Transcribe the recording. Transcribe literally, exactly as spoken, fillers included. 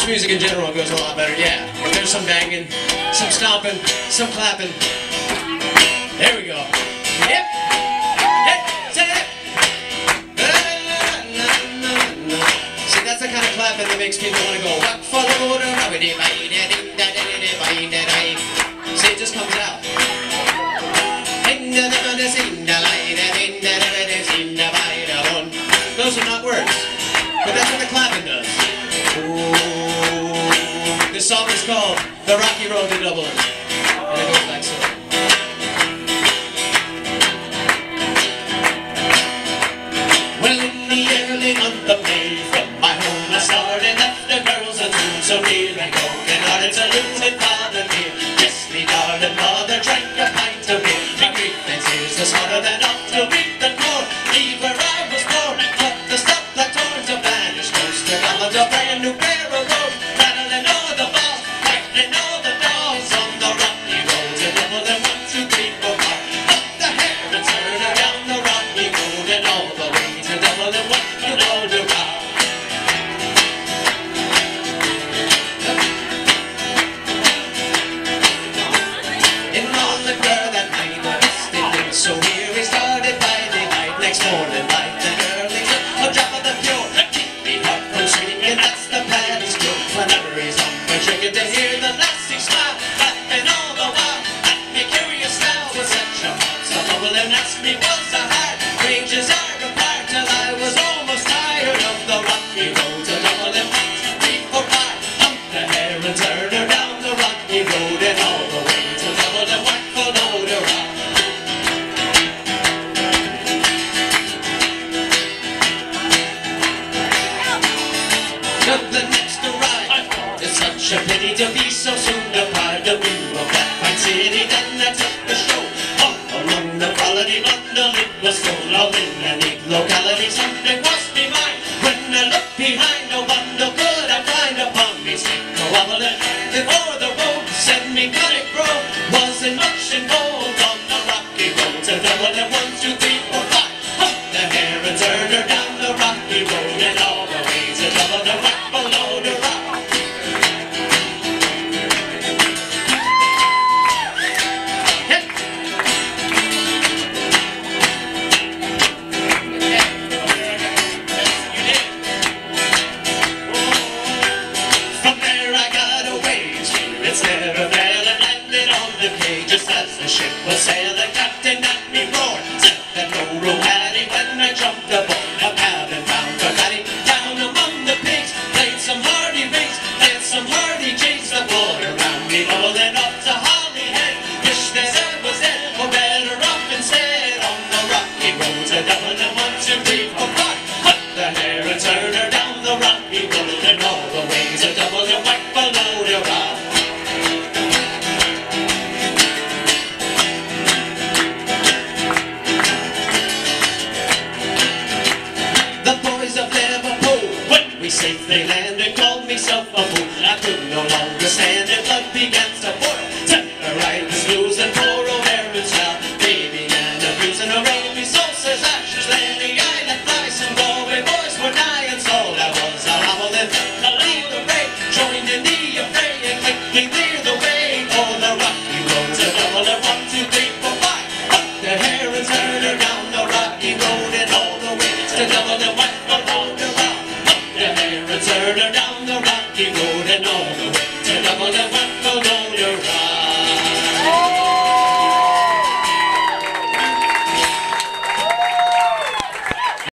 Just music in general goes a lot better, yeah. But there's some banging, some stomping, some clapping. There we go. Yep. Yep. Say it. See, that's the kind of clapping that makes people want to go. Walk for the water. See, it just comes out. Those are not words, but that's what the clapping does. Ooh. This song is called The Rocky Road to Dublin, and it goes like so. Well, in the early month of May, from my home I started, left the girls and soon, so here I go. And ordered to lose it, father dear. Yes, me darling mother drank a pint of beer. My grief and tears was harder than off to reap the corn. Leave where I was born and cut the stuff that torn to vanish. Close to Dublin, a brand new pair of roads, rattling all the balls, rattling all the dolls on the rocky road to Dublin. One, two, three, four, five. Up the hair and turn her down the rocky road and all the way to Dublin. What you know to rock. In on the girl that night, the misty things. So here we started by the night. Next morning, light and early, a drop of the pure that keep me up from singing. That's the Paddy's cure. Whenever he's on my chicken to hear the lassie smile, laughing all the while at me curious style with such a heart. So bubble and asked me was I hard. Wages I required till I was almost tired of the rocky road to Dublin. One, two, three, four, five. Hump the hair and turn her down the rocky road and all the way to Dublin. What for load her up. Dublin next to ride. It's such a pity to be so soon deprived of view of that fine city. Then I took the show all along the quality bundle. It was full of in a neat locality. Something must be mine. When I looked behind, no bundle could I find upon me. Stick a wobbling before the road sent me conic road. Wasn't much involved on the rocky road to Dublin. One, two, three, four, five. Hump the hair and turn her down the rocky road and all the way to Dublin. Right below the rock. From there I got away, spirits never fell and landed on the quay. Just as the ship was sailing, Captain at me roared, said that no room had he. When I jumped aboard a cabin bound for Paddy, down among the pigs, played some hardy rigs, played some hardy jigs. The water round me rolling up to Holyhead. Wish they said was dead, or better off instead on the rocky road to Dublin. And one, two, three, four, five. Cut the hair and turn her down the rocky road and all the way to Dublin. Right below the rock. The boys of Liverpool, when we safely landed, called me self a fool. I could no longer stand it, blood began to boil. Terrorized, losing poor old Aaron's child. They began abusing her baby, so says ashes, Lenny, I let fly. Some Galway boys were nigh, and so that was a hobbling. I leave the raid, joined in the affray, and quickly clear the way for the rocky road to Dublin. One, two, three, four, five. Up the hair and turn her down the rocky road and all the way to Dublin. What below the rock. Up the hair and turn her down the rocky road